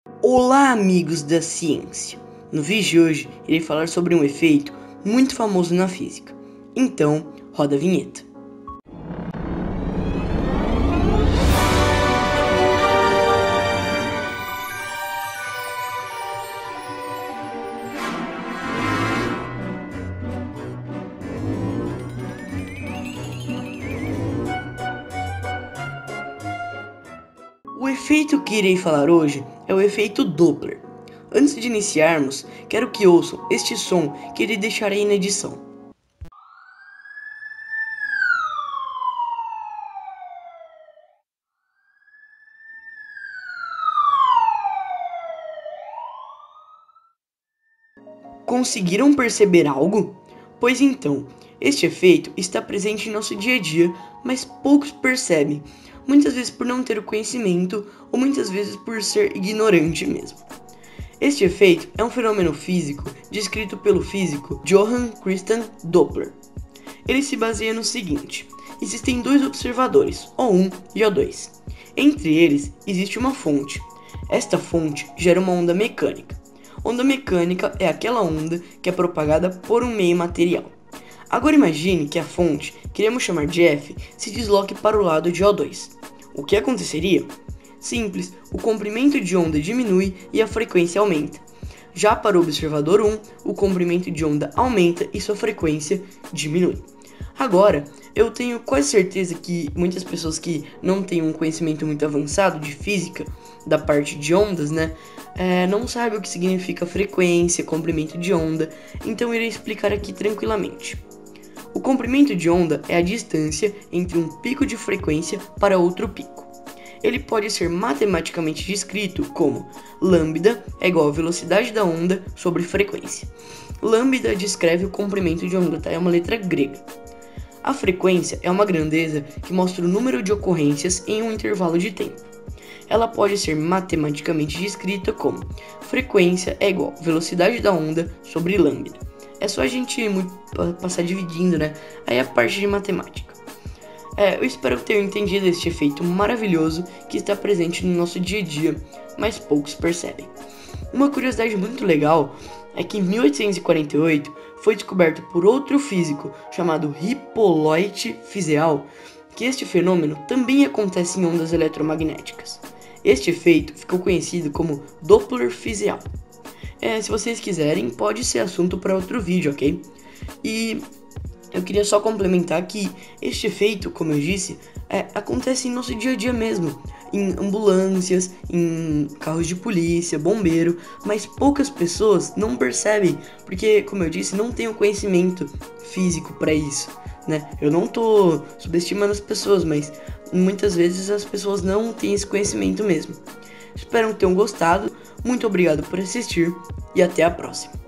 Olá, amigos da ciência! No vídeo de hoje, irei falar sobre um efeito muito famoso na física. Então, roda a vinheta. O efeito que irei falar hoje é o efeito Doppler. Antes de iniciarmos, quero que ouçam este som que irei deixar aí na edição. Conseguiram perceber algo? Pois então, este efeito está presente em nosso dia a dia, mas poucos percebem, muitas vezes por não ter o conhecimento ou muitas vezes por ser ignorante mesmo. Este efeito é um fenômeno físico descrito pelo físico Johann Christian Doppler. Ele se baseia no seguinte: existem dois observadores, O1 e O2. Entre eles existe uma fonte. Esta fonte gera uma onda mecânica. Onda mecânica é aquela onda que é propagada por um meio material. Agora imagine que a fonte, que iremos chamar de F, se desloque para o lado de O2. O que aconteceria? Simples, o comprimento de onda diminui e a frequência aumenta. Já para o observador 1, o comprimento de onda aumenta e sua frequência diminui. Agora, eu tenho quase certeza que muitas pessoas que não têm um conhecimento muito avançado de física, da parte de ondas, não sabem o que significa frequência, comprimento de onda, então eu irei explicar aqui tranquilamente. O comprimento de onda é a distância entre um pico de frequência para outro pico. Ele pode ser matematicamente descrito como lambda é igual à velocidade da onda sobre frequência. Lambda descreve o comprimento de onda, é uma letra grega. A frequência é uma grandeza que mostra o número de ocorrências em um intervalo de tempo. Ela pode ser matematicamente descrita como frequência é igual à velocidade da onda sobre lambda. É só a gente passar dividindo, Aí a parte de matemática. Eu espero que tenham entendido este efeito maravilhoso que está presente no nosso dia a dia, mas poucos percebem. Uma curiosidade muito legal é que em 1848 foi descoberto por outro físico chamado Hippolyte Fizeau que este fenômeno também acontece em ondas eletromagnéticas. Este efeito ficou conhecido como Doppler-Fizeau. Se vocês quiserem, pode ser assunto para outro vídeo, ok? E eu queria só complementar que este efeito, como eu disse, acontece em nosso dia a dia mesmo, em ambulâncias, em carros de polícia, bombeiro, mas poucas pessoas não percebem, porque, como eu disse, não tem o conhecimento físico para isso, Eu não tô subestimando as pessoas, mas muitas vezes as pessoas não têm esse conhecimento mesmo. Espero que tenham gostado, muito obrigado por assistir e até a próxima.